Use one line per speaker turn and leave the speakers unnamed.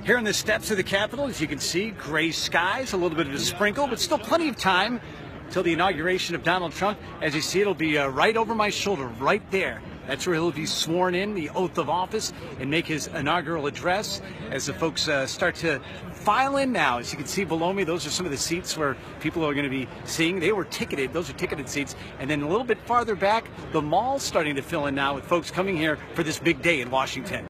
Here on the steps of the Capitol, as you can see, gray skies, a little bit of a sprinkle, but still plenty of time till the inauguration of Donald Trump. As you see, it'll be right over my shoulder, right there. That's where he'll be sworn in, the oath of office, and make his inaugural address. As the folks start to file in now, as you can see below me, those are some of the seats where people are going to be seeing. They were ticketed. Those are ticketed seats. And then a little bit farther back, the mall's starting to fill in now with folks coming here for this big day in Washington.